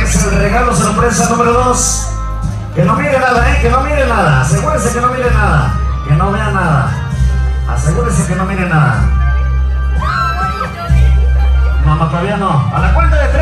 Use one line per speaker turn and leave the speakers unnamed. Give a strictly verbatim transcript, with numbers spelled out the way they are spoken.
es el regalo sorpresa número dos. Que no mire nada, eh, que no mire nada. Asegúrese que no mire nada. Que no vea nada. Asegúrese que no mire nada. No, no, todavía no. A la cuenta de tres.